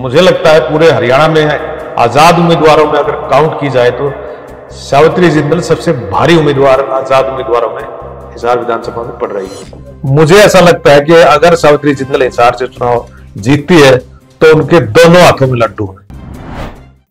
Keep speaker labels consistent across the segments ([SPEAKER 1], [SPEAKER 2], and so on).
[SPEAKER 1] मुझे लगता है पूरे हरियाणा में आजाद उम्मीदवारों में अगर काउंट की जाए तो सावित्री जिंदल सबसे भारी उम्मीदवार आजाद उम्मीदवारों में हिसार विधानसभा में पड़ रही है। मुझे ऐसा लगता है कि अगर सावित्री जिंदल हिसार से चुनाव जीतती है तो उनके दोनों हाथों में लड्डू है।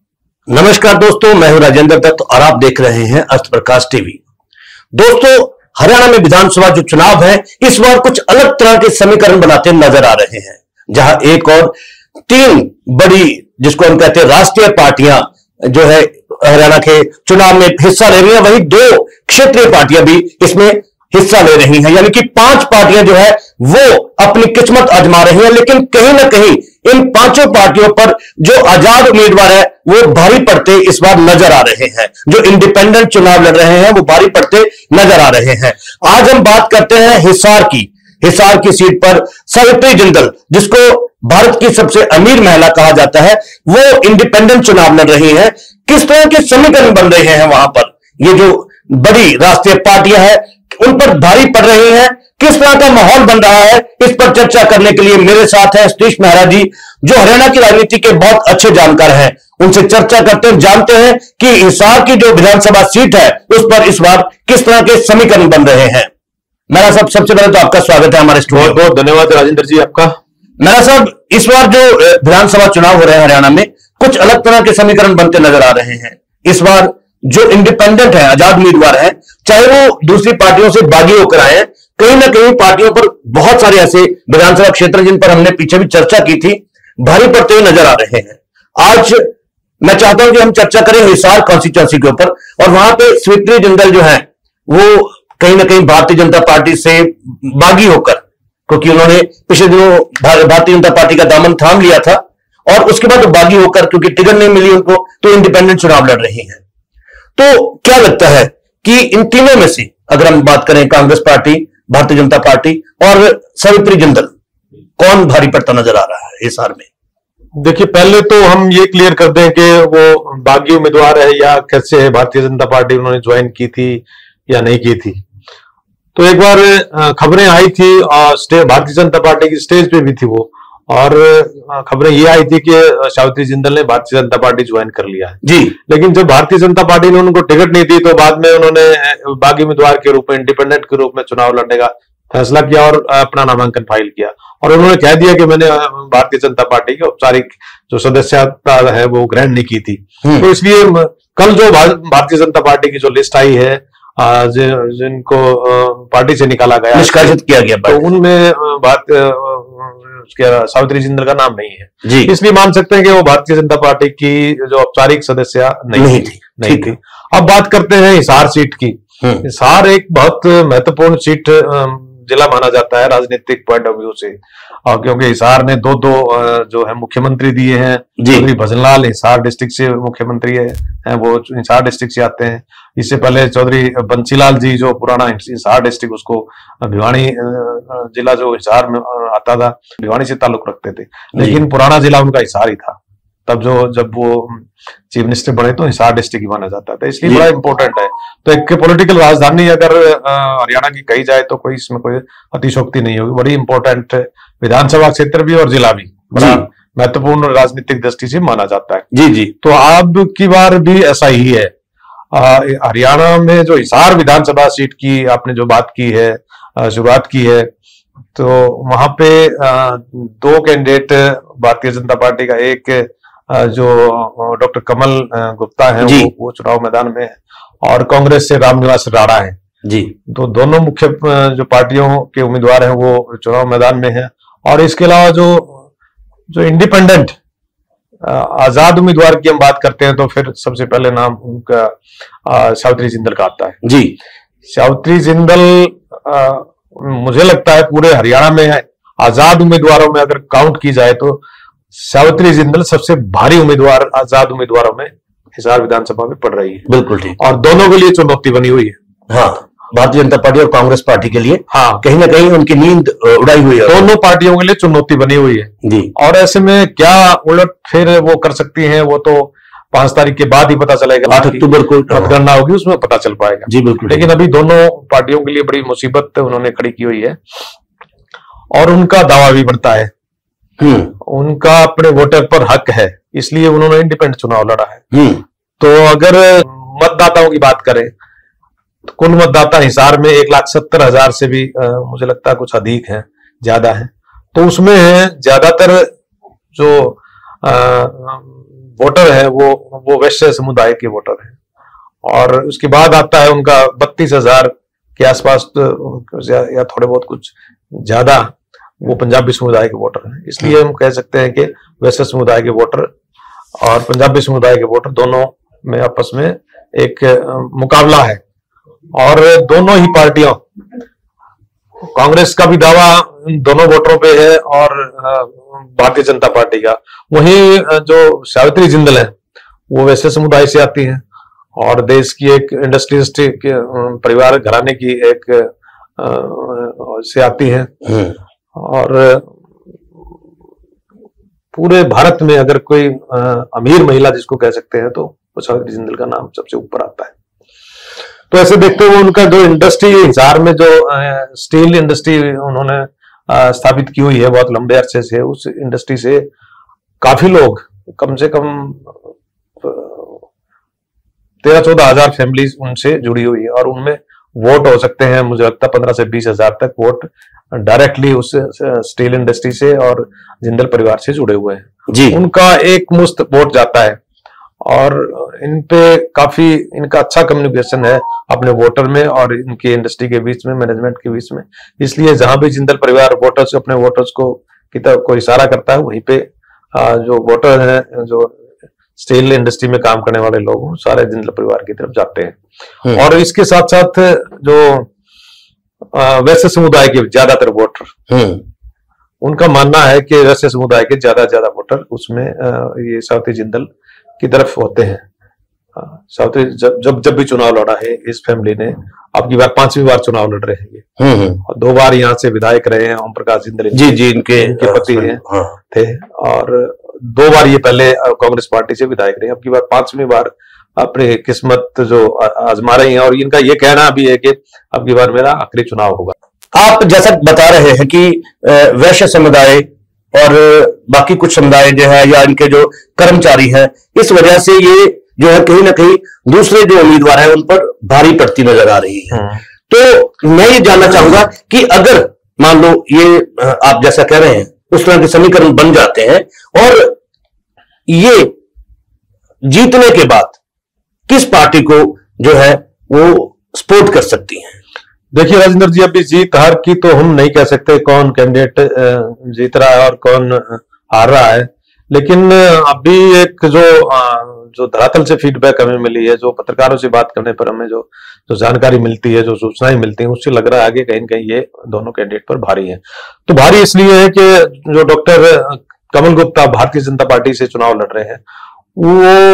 [SPEAKER 2] नमस्कार दोस्तों, मैं हूं राजेंद्र दत्त और आप देख रहे हैं अस्त्र प्रकाश टीवी। दोस्तों, हरियाणा में विधानसभा जो चुनाव है इस बार कुछ अलग तरह के समीकरण बनाते नजर आ रहे हैं, जहां एक और तीन बड़ी, जिसको हम कहते हैं राष्ट्रीय पार्टियां जो है हरियाणा के चुनाव में हिस्सा ले रही है, वहीं दो क्षेत्रीय पार्टियां भी इसमें हिस्सा ले रही हैं। यानी कि 5 पार्टियां जो है वो अपनी किस्मत आजमा रही हैं। लेकिन कहीं ना कहीं इन 5 पार्टियों पर जो आजाद उम्मीदवार है वो भारी पड़ते इस बार नजर आ रहे हैं। जो इंडिपेंडेंट चुनाव लड़ रहे हैं वो भारी पड़ते नजर आ रहे हैं। आज हम बात करते हैं हिसार की सीट पर सावित्री जिंदल, जिसको भारत की सबसे अमीर महिला कहा जाता है, वो इंडिपेंडेंट चुनाव लड़ रही है। किस तरह के समीकरण बन रहे हैं वहां पर, ये जो बड़ी राष्ट्रीय पार्टियां हैं उन पर भारी पड़ रही हैं, किस तरह का माहौल बन रहा है, इस पर चर्चा करने के लिए मेरे साथ है सतीश मेहरा जी, जो हरियाणा की राजनीति के बहुत अच्छे जानकार हैं। उनसे चर्चा करते हैं, जानते हैं कि हिसार की जो विधानसभा सीट है उस पर इस बार किस तरह के समीकरण बन रहे हैं। मेरा साहब, सबसे पहले तो आपका स्वागत है हमारे स्टूडियो।
[SPEAKER 1] बहुत बहुत धन्यवाद राजेंद्र जी आपका।
[SPEAKER 2] मेरा साहब, इस बार जो विधानसभा चुनाव हो रहे हैं हरियाणा में, कुछ अलग तरह के समीकरण बनते नजर आ रहे हैं। इस बार जो इंडिपेंडेंट है, आजाद उम्मीदवार है, चाहे वो दूसरी पार्टियों से बागी होकर आए, कहीं ना कहीं पार्टियों पर बहुत सारे ऐसे विधानसभा क्षेत्र जिन पर हमने पीछे भी चर्चा की थी, भारी पड़ते हुए नजर आ रहे हैं। आज मैं चाहता हूं कि हम चर्चा करें हिसार कॉन्स्टिट्यूएंसी के ऊपर, और वहां पे सावित्री जिंदल जो है वो कहीं ना कहीं भारतीय जनता पार्टी से बागी होकर, क्योंकि उन्होंने पिछले दिनों भारतीय जनता पार्टी का दामन थाम लिया था और उसके बाद बागी होकर, क्योंकि टिकट नहीं मिली उनको, तो इंडिपेंडेंट चुनाव लड़ रही हैं। तो क्या लगता है कि इन तीनों में से अगर हम बात करें, कांग्रेस पार्टी, भारतीय जनता पार्टी और सावित्री जिंदल, कौन भारी पड़ता नजर आ रहा है हिसार में?
[SPEAKER 1] देखिए, पहले तो हम ये क्लियर कर दें कि वो बागी उम्मीदवार है या कैसे है, भारतीय जनता पार्टी उन्होंने ज्वाइन की थी या नहीं की थी। तो एक बार खबरें आई थी और भारतीय जनता पार्टी की स्टेज पे भी थी वो, और खबरें ये आई थी कि सावित्री जिंदल ने भारतीय जनता पार्टी ज्वाइन कर लिया है
[SPEAKER 2] जी।
[SPEAKER 1] लेकिन जब भारतीय जनता पार्टी ने उनको टिकट नहीं दी तो बाद में उन्होंने बागी उम्मीदवार के रूप में, इंडिपेंडेंट के रूप में चुनाव लड़ने का फैसला किया और अपना नामांकन फाइल किया, और उन्होंने कह दिया कि मैंने भारतीय जनता पार्टी की औपचारिक जो सदस्यता है वो ग्रहण नहीं की थी। तो इसलिए कल जो भारतीय जनता पार्टी की जो लिस्ट आई है, जिनको पार्टी से निकाला गया,
[SPEAKER 2] निष्कासित किया गया,
[SPEAKER 1] तो उनमें सावित्री जिंदल का नाम नहीं है
[SPEAKER 2] जी।
[SPEAKER 1] इसलिए मान सकते हैं कि वो भारतीय जनता पार्टी की जो औपचारिक सदस्य नहीं थी। अब बात करते हैं हिसार सीट की। हिसार एक बहुत महत्वपूर्ण सीट जिला माना जाता है राजनीतिक पॉइंट ऑफ व्यू से, और क्योंकि हिसार ने दो जो है मुख्यमंत्री दिए हैं। चौधरी भजनलाल हिसार डिस्ट्रिक्ट से मुख्यमंत्री है, वो हिसार डिस्ट्रिक्ट से आते हैं। इससे पहले चौधरी बंसीलाल जी, जो पुराना हिसार डिस्ट्रिक्ट, उसको भिवानी जिला जो हिसार में आता था, भिवानी से ताल्लुक रखते थे, लेकिन पुराना जिला उनका हिसार ही था। तब जब वो चीफ मिनिस्टर बने तो हिसार डिस्ट्रिक्ट ही माना जाता था, इसलिए बड़ा इंपॉर्टेंट है। तो एक पॉलिटिकल राजधानी अगर हरियाणा की कही जाए तो कोई इसमें कोई अतिशोक्ति नहीं होगी। बड़ी इंपॉर्टेंट विधानसभा क्षेत्र भी और जिला भी बड़ा महत्वपूर्ण राजनीतिक दृष्टि से माना जाता है।
[SPEAKER 2] जी।
[SPEAKER 1] तो अब की बार भी ऐसा ही है। हरियाणा में जो हिसार विधानसभा सीट की आपने जो बात की है, शुरुआत की है, तो वहां पे 2 कैंडिडेट भारतीय जनता पार्टी का, एक जो डॉक्टर कमल गुप्ता है वो चुनाव मैदान में है, और कांग्रेस से रामनिवास राणा है
[SPEAKER 2] जी।
[SPEAKER 1] तो दोनों मुख्य जो पार्टियों के उम्मीदवार हैं वो चुनाव मैदान में है। और इसके अलावा जो इंडिपेंडेंट आजाद उम्मीदवार की हम बात करते हैं तो फिर सबसे पहले नाम उनका सावित्री जिंदल का आता है
[SPEAKER 2] जी।
[SPEAKER 1] सावित्री जिंदल मुझे लगता है पूरे हरियाणा में आजाद उम्मीदवारों में अगर काउंट की जाए तो सावित्री जिंदल सबसे भारी उम्मीदवार आजाद उम्मीदवारों में हिसार विधानसभा में पड़ रही है।
[SPEAKER 2] बिल्कुल ठीक।
[SPEAKER 1] और दोनों के लिए चुनौती बनी हुई है।
[SPEAKER 2] हाँ, भारतीय जनता पार्टी और कांग्रेस पार्टी के लिए
[SPEAKER 1] हाँ,
[SPEAKER 2] कहीं ना कहीं उनकी नींद उड़ाई हुई है।
[SPEAKER 1] दोनों पार्टियों के लिए चुनौती बनी हुई है
[SPEAKER 2] जी।
[SPEAKER 1] और ऐसे में क्या उलट फिर वो कर सकती हैं, वो तो 5 तारीख के बाद ही पता चलेगा।
[SPEAKER 2] 8 अक्टूबर को
[SPEAKER 1] मतगणना होगी, उसमें पता चल पाएगा
[SPEAKER 2] जी। बिल्कुल।
[SPEAKER 1] लेकिन अभी दोनों पार्टियों के लिए बड़ी मुसीबत उन्होंने खड़ी की हुई है और उनका दावा भी बनता है उनका अपने वोटर पर हक है, इसलिए उन्होंने इंडिपेंडेंट चुनाव लड़ा है। तो अगर मतदाताओं की बात करें तो कुल मतदाता हिसार में 1,70,000 से भी मुझे लगता है कुछ अधिक है, ज्यादा है। तो उसमें ज्यादातर जो वोटर है वो वैश्य समुदाय के वोटर हैं, और उसके बाद आता है उनका 32,000 के आसपास या थोड़े बहुत कुछ ज्यादा वो पंजाबी समुदाय के वोटर हैं। इसलिए हम कह सकते हैं कि वैश्य समुदाय के वोटर और पंजाबी समुदाय के वोटर दोनों में आपस में एक मुकाबला है, और दोनों ही पार्टियों, कांग्रेस का भी दावा दोनों वोटरों पे है और भारतीय जनता पार्टी का। वहीं जो सावित्री जिंदल है वो वैसे समुदाय से आती हैं और देश की एक इंडस्ट्रियलिस्ट परिवार घराने की एक से आती हैं, और पूरे भारत में अगर कोई अमीर महिला जिसको कह सकते हैं तो सावित्री जिंदल का नाम सबसे ऊपर आता है। तो ऐसे देखते हुए उनका जो इंडस्ट्री हिसार में जो स्टील इंडस्ट्री उन्होंने स्थापित की हुई है बहुत लंबे अरसे से, उस इंडस्ट्री से काफी लोग, कम से कम 13-14 हजार फैमिलीज उनसे जुड़ी हुई है, और उनमें वोट हो सकते हैं मुझे लगता है 15 से 20 हजार तक वोट डायरेक्टली उस स्टील इंडस्ट्री से और जिंदल परिवार से जुड़े हुए हैं
[SPEAKER 2] जी।
[SPEAKER 1] उनका एक मुश्त वोट जाता है, और इन पे काफी इनका अच्छा कम्युनिकेशन है अपने वोटर में और इनकी इंडस्ट्री के बीच में, मैनेजमेंट के बीच में। इसलिए जहां भी जिंदल परिवार वोटर्स अपने वोटर्स को की तरफ को इशारा करता है, वहीं पे जो वोटर हैं, जो स्टील इंडस्ट्री में काम करने वाले लोग सारे जिंदल परिवार की तरफ जाते हैं। और इसके साथ साथ जो वैश्य समुदाय के ज्यादातर वोटर, उनका मानना है कि वैश्य समुदाय के ज्यादा वोटर उसमें ये सावित्री जिंदल की तरफ होते हैं। सावित्री जब भी चुनाव लड़ा है इस फैमिली ने, अब की बार 5वीं बार चुनाव लड़ रहे हैं ये, और 2 बार यहाँ से विधायक रहे हैं। ओम प्रकाश जिंदल
[SPEAKER 2] जी इनके
[SPEAKER 1] पति थे, और 2 बार ये पहले कांग्रेस पार्टी से विधायक रहे। अब की बार 5वीं बार अपनी किस्मत जो आजमा रही है, और इनका ये कहना भी है कि अब की बार मेरा आखिरी चुनाव होगा।
[SPEAKER 2] आप जैसा बता रहे हैं कि वैश्य समुदाय और बाकी कुछ समुदाय जो है या इनके जो कर्मचारी हैं, इस वजह से ये जो है कहीं ना कहीं दूसरे जो उम्मीदवार हैं उन पर भारी पड़ती नजर आ रही है। तो मैं ये जानना चाहूंगा कि अगर मान लो ये आप जैसा कह रहे हैं उस तरह के समीकरण बन जाते हैं, और ये जीतने के बाद किस पार्टी को जो है वो सपोर्ट कर सकती हैं?
[SPEAKER 1] देखिए राजेंद्र जी, अभी जीत हार की तो हम नहीं कह सकते कौन कैंडिडेट जीत रहा है और कौन हार रहा है, लेकिन अभी एक जो धरातल से फीडबैक हमें मिली है, जो पत्रकारों से बात करने पर हमें जो जानकारी मिलती है, जो सूचनाएं मिलती हैं, उससे लग रहा है कि कहीं न कहीं ये दोनों कैंडिडेट पर भारी है। तो भारी इसलिए है कि जो डॉक्टर कमल गुप्ता भारतीय जनता पार्टी से चुनाव लड़ रहे हैं, वो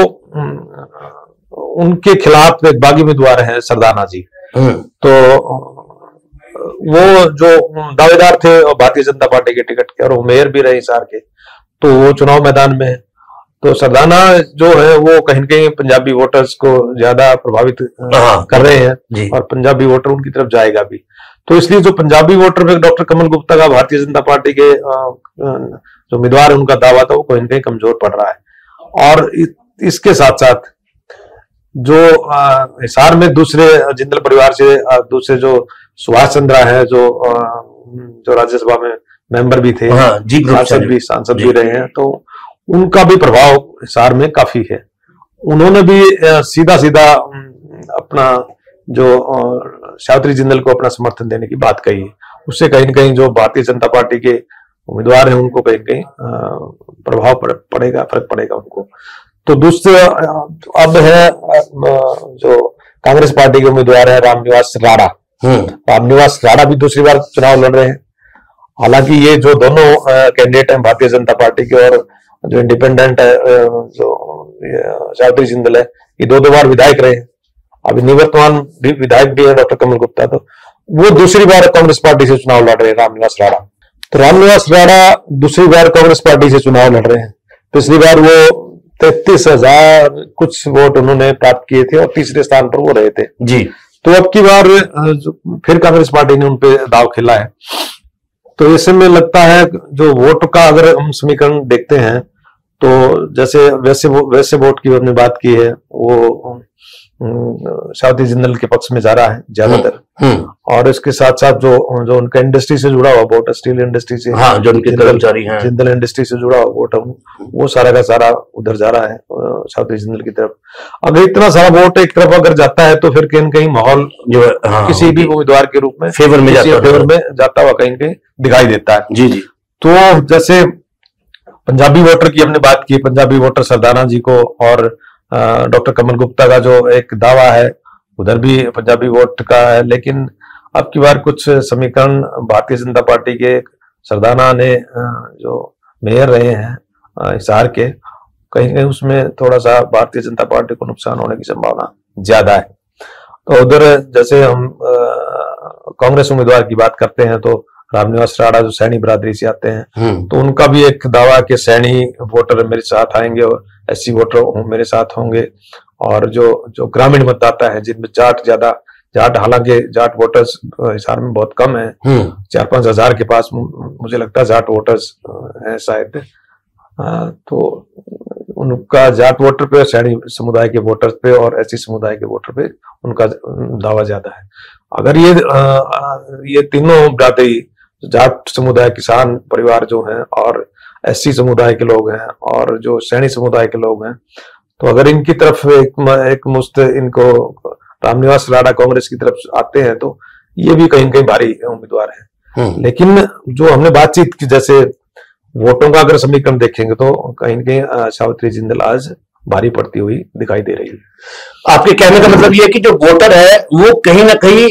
[SPEAKER 1] उनके खिलाफ एक बागी उम्मीदवार है सरदाना जी। तो वो जो दावेदार थे भारतीय जनता पार्टी के टिकट के, और वो मेयर भी रहे हिसार के, तो वो चुनाव मैदान में है। तो सरदाना जो है वो कहीं न कहीं पंजाबी वोटर्स को ज्यादा प्रभावित कर रहे हैं, और पंजाबी वोटर उनकी तरफ जाएगा भी। तो इसलिए जो पंजाबी वोटर में डॉक्टर कमल गुप्ता का भारतीय जनता पार्टी के जो उम्मीदवार है उनका दावा था वो कहीं न कहीं कमजोर पड़ रहा है। और इसके साथ साथ जो हिसार में दूसरे जिंदल परिवार से दूसरे जो सुभाष चंद्रा है, जो राज्यसभा में मेंबर भी थे, सांसद भी रहे हैं, तो उनका भी प्रभाव हिसार में काफी है। उन्होंने भी सीधा अपना जो सावित्री जिंदल को अपना समर्थन देने की बात कही है। उससे कहीं न कहीं जो भारतीय जनता पार्टी के उम्मीदवार हैं उनको कहीं न कहीं प्रभाव पड़ेगा, फर्क पड़ेगा उनको। तो दूसरे अब है जो कांग्रेस पार्टी के उम्मीदवार है रामनिवास राणा। रामनिवास राणा भी दूसरी बार चुनाव लड़ रहे हैं। हालांकि ये जो दोनों कैंडिडेट हैं भारतीय जनता पार्टी के, और जो इंडिपेंडेंट है जो सावित्री जिंदल है, ये 2 बार विधायक रहे। अभी निवर्तमान भी विधायक भी है डॉक्टर कमल गुप्ता, तो वो दूसरी बार कांग्रेस पार्टी से चुनाव लड़ रहे हैं रामनिवास राणा। तो रामनिवास राणा दूसरी बार कांग्रेस पार्टी से चुनाव लड़ रहे हैं। पिछली बार वो 33,000 कुछ वोट उन्होंने प्राप्त किए थे और तीसरे स्थान पर वो रहे थे जी। तो अब की बार फिर कांग्रेस पार्टी ने उनपे दाव खेला है, तो इससे में लगता है जो वोट का अगर हम समीकरण देखते हैं तो जैसे वैसे वोट की हमने बात की है, वो सावित्री जिंदल के पक्ष में जा रहा है ज्यादातर। और इसके साथ साथ जो उनका इंडस्ट्री से जुड़ा हुआ वोट, स्टील इंडस्ट्री से,
[SPEAKER 2] हाँ, जो उनके कर्मचारी हैं,
[SPEAKER 1] जिंदल इंडस्ट्री से जुड़ा हुआ वोट, वो सारा का सारा उधर जा रहा है सावित्री जिंदल की तरफ। अगर इतना सारा वोट एक तरफ अगर जाता है तो फिर कहीं न कहीं माहौल जो किसी भी उम्मीदवार के रूप में
[SPEAKER 2] फेवर में
[SPEAKER 1] जाता हुआ कहीं कहीं दिखाई देता है।
[SPEAKER 2] जी जी।
[SPEAKER 1] तो जैसे पंजाबी वोटर की हमने बात की, पंजाबी वोटर सरदाना जी को और डॉक्टर कमल गुप्ता का जो एक दावा है उधर भी पंजाबी वोट का है, लेकिन अब की बार कुछ समीकरण भारतीय जनता पार्टी के सरदाना ने जो मेयर रहे हैं हिसार के, कहीं कहीं उसमें थोड़ा सा भारतीय जनता पार्टी को नुकसान होने की संभावना ज्यादा है। तो उधर जैसे हम कांग्रेस उम्मीदवार की बात करते हैं तो रामनिवास राणा जो सैनी बरादरी से आते हैं, तो उनका भी एक दावा कि सैनी वोटर मेरे साथ आएंगे और एससी वोटर मेरे साथ होंगे। और जो ग्रामीण मतदाता है जिनमें जाट हालांकि जाट वोटर्स हिसार में बहुत कम है, 4-5 हजार के पास मुझे लगता है जाट वोटर्स है शायद। तो उनका जाट वोटर पे, सैनी समुदाय के वोटर पे और एससी समुदाय के वोटर पे उनका दावा ज्यादा है। अगर ये तीनों बिरादरी, जाट समुदाय, किसान परिवार जो हैं और एससी समुदाय के लोग हैं और जो सैनी समुदाय के लोग हैं, तो अगर इनकी तरफ एक मुश्त इनको रामनिवास राणा कांग्रेस की तरफ आते हैं तो ये भी कहीं कहीं भारी उम्मीदवार है। लेकिन जो हमने बातचीत की, जैसे वोटों का अगर समीकरण देखेंगे तो कहीं कहीं सावित्री जिंदल आज भारी पड़ती हुई दिखाई दे रही है।
[SPEAKER 2] आपके कहने का मतलब ये है कि जो वोटर है वो कहीं ना कहीं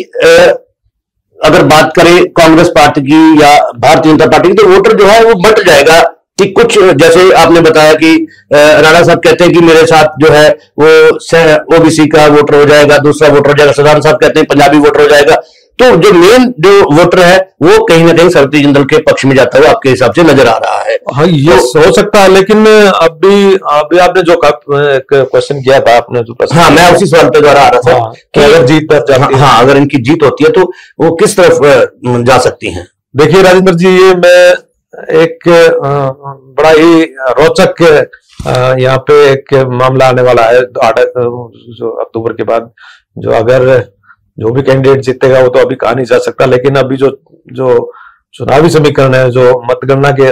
[SPEAKER 2] अगर बात करें कांग्रेस पार्टी की या भारतीय जनता पार्टी की, तो वोटर जो है वो बंट जाएगा कि कुछ, जैसे आपने बताया कि राणा साहब कहते हैं कि मेरे साथ जो है वो ओबीसी का वोटर हो जाएगा, दूसरा वोटर हो जाएगा, सरदाना साहब कहते हैं पंजाबी वोटर हो जाएगा। तो जो मेन जो वोटर है वो कहीं ना कहीं सावित्री जिंदल के पक्ष में जाता हुआ आपके हिसाब से नजर आ रहा है।
[SPEAKER 1] हाँ, ये तो हो सकता है, लेकिन अभी आपने जो क्वेश्चन किया था, आपने जो प्रश्न,
[SPEAKER 2] हाँ, मैं उसी सवाल पे द्वारा आ रहा था। हाँ, कि अगर जीत पर जाती है, हाँ, अगर इनकी जीत होती है तो वो किस तरफ जा सकती हैं?
[SPEAKER 1] देखिए राजेंद्र जी, ये मैं एक बड़ा ही रोचक यहाँ पे एक मामला आने वाला है जो अक्टूबर के बाद, जो अगर जो भी कैंडिडेट जीतेगा वो तो अभी कहा नहीं जा सकता, लेकिन अभी जो चुनावी समीकरण है, जो मतगणना के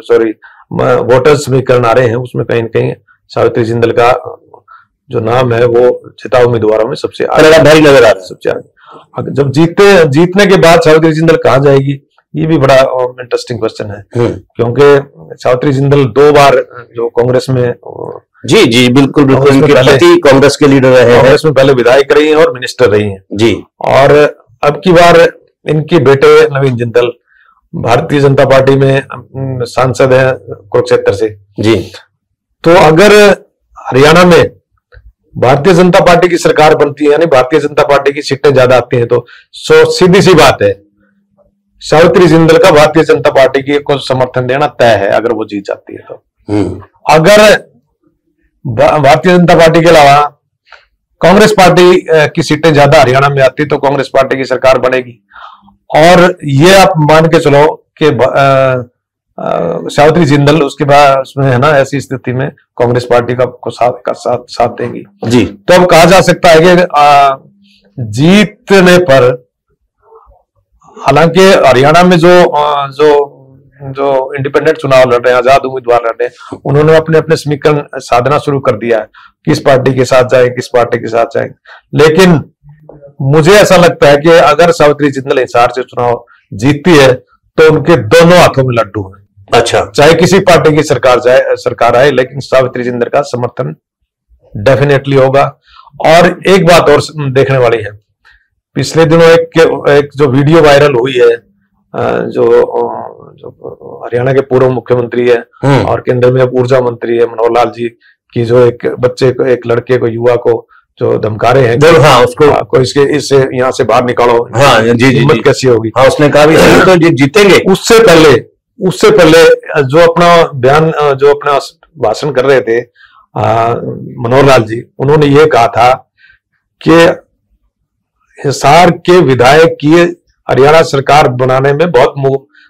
[SPEAKER 1] वोटर समीकरण आ रहे हैं, उसमें कहीं न कहीं सावित्री जिंदल का जो नाम है वो चिता उम्मीदवारों में सबसे
[SPEAKER 2] भारी नजर आ रहा है,
[SPEAKER 1] सबसे आगे। जब जीतने के बाद सावित्री जिंदल कहाँ जाएगी, ये भी बड़ा इंटरेस्टिंग क्वेश्चन है, क्योंकि सावित्री जिंदल 2 बार जो कांग्रेस में,
[SPEAKER 2] जी जी बिल्कुल बिल्कुल, इनके पति कांग्रेस के लीडर रहे हैं,
[SPEAKER 1] कांग्रेस में पहले विधायक रही हैं और मिनिस्टर रही हैं
[SPEAKER 2] जी।
[SPEAKER 1] और अब की बार इनके बेटे नवीन जिंदल भारतीय जनता पार्टी में सांसद हैं कुरुक्षेत्र से
[SPEAKER 2] जी।
[SPEAKER 1] तो अगर हरियाणा में भारतीय जनता पार्टी की सरकार बनती है, यानी भारतीय जनता पार्टी की सीटें ज्यादा आती हैं, तो सीधी सी बात है सावित्री जिंदल का भारतीय जनता पार्टी की को समर्थन देना तय है अगर वो जीत जाती है तो। अगर भारतीय जनता पार्टी के अलावा कांग्रेस पार्टी की सीटें ज्यादा हरियाणा में आती तो कांग्रेस पार्टी की सरकार बनेगी। और ये आप मान के चलो कि सावित्री जिंदल उसके बाद उसमें है ना, ऐसी स्थिति में कांग्रेस पार्टी का साथ देंगी
[SPEAKER 2] जी।
[SPEAKER 1] तो अब कहा जा सकता है कि जीतने पर, हालांकि हरियाणा में जो इंडिपेंडेंट चुनाव लड़ रहे हैं, आजाद उम्मीदवार लड़ रहे हैं, उन्होंने अपने अपने समीकरण साधना शुरू कर दिया है, किस पार्टी के साथ जाए, किस पार्टी के साथ जाए। लेकिन मुझे ऐसा लगता है कि अगर सावित्री जिंदल हिसार से चुनाव जीतती है तो उनके दोनों हाथों में लड्डू है।
[SPEAKER 2] अच्छा,
[SPEAKER 1] चाहे किसी पार्टी की सरकार आए, लेकिन सावित्री जिंदल का समर्थन डेफिनेटली होगा। और एक बात और देखने वाली है, पिछले दिनों एक जो वीडियो वायरल हुई है, जो हरियाणा के पूर्व मुख्यमंत्री है और केंद्र में ऊर्जा मंत्री है मनोहर लाल जी की, जो एक बच्चे को, एक लड़के को, युवा को जो धमका रहे हैं,
[SPEAKER 2] हाँ, उसको
[SPEAKER 1] इससे यहाँ से बाहर निकालो,
[SPEAKER 2] हाँ, जी,
[SPEAKER 1] हिम्मत कैसी होगी।
[SPEAKER 2] हाँ, उसने कहा भी तो जीतेंगे।
[SPEAKER 1] उससे पहले जो अपना बयान, जो अपना भाषण कर रहे थे मनोहर लाल जी, उन्होंने ये कहा था कि हिसार के विधायक की हरियाणा सरकार बनाने में बहुत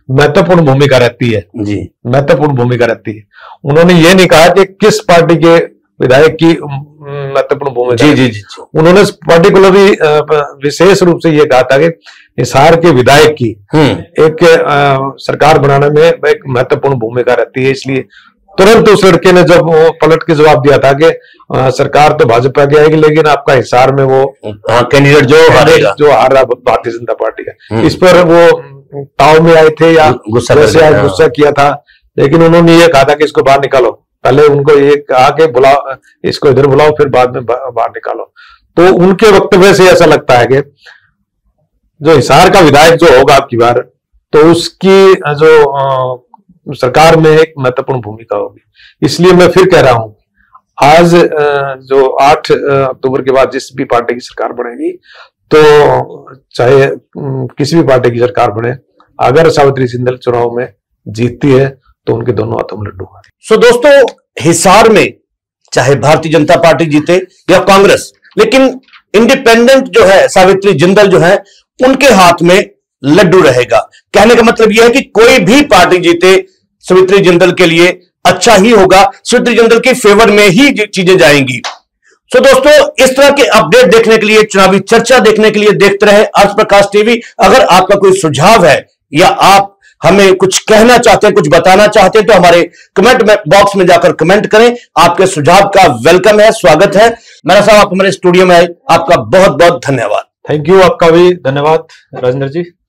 [SPEAKER 1] महत्वपूर्ण भूमिका रहती है
[SPEAKER 2] जी,
[SPEAKER 1] महत्वपूर्ण भूमिका रहती है। उन्होंने ये नहीं कहा कि किस पार्टी के विधायक की महत्वपूर्ण भूमिका।
[SPEAKER 2] जी,
[SPEAKER 1] उन्होंने पर्टिकुलरली विशेष रूप से ये कहा था कि हिसार के विधायक की एक सरकार बनाने में एक महत्वपूर्ण भूमिका रहती है। इसलिए तुरंत उस लड़के ने जब पलट के जवाब दिया था कि सरकार तो भाजपा की आएगी, लेकिन आपका हिसार में वो
[SPEAKER 2] कैंडिडेट जो
[SPEAKER 1] हार रहा भारतीय जनता पार्टी का, इस पर वो ताव में आए थे या गुस्सा किया था। लेकिन उन्होंने ये कहा था कि इसको बाहर निकालो, पहले उनको ये कहा कि बुलाओ, इसको इधर बुलाओ, फिर बाद में बाहर निकालो। तो उनके वक्तव्य से ऐसा लगता है कि जो हिसार का विधायक जो होगा आपकी बार, तो उसकी जो सरकार में एक महत्वपूर्ण भूमिका होगी। इसलिए मैं फिर कह रहा हूं, आज जो 8 अक्टूबर के बाद जिस भी पार्टी की सरकार बनेगी, तो चाहे किसी भी पार्टी की सरकार बने, अगर सावित्री जिंदल चुनाव में जीतती है तो उनके दोनों हाथों में लड्डू।
[SPEAKER 2] सो दोस्तों, हिसार में चाहे भारतीय जनता पार्टी जीते या कांग्रेस, लेकिन इंडिपेंडेंट जो है सावित्री जिंदल जो है, उनके हाथ में लड्डू रहेगा। कहने का मतलब यह है कि कोई भी पार्टी जीते, सावित्री जिंदल के लिए अच्छा ही होगा, सावित्री जिंदल के फेवर में ही चीजें जाएंगी। सो दोस्तों, इस तरह के अपडेट देखने के लिए, चुनावी चर्चा देखने के लिए देखते रहे अर्थ प्रकाश टीवी। अगर आपका कोई सुझाव है या आप हमें कुछ कहना चाहते हैं, कुछ बताना चाहते हैं, तो हमारे कमेंट बॉक्स में जाकर कमेंट करें। आपके सुझाव का वेलकम है, स्वागत है। मेरा साहब, आप हमारे स्टूडियो में आए, आपका बहुत बहुत धन्यवाद।
[SPEAKER 1] थैंक यू, आपका भी धन्यवाद राजेंद्र जी।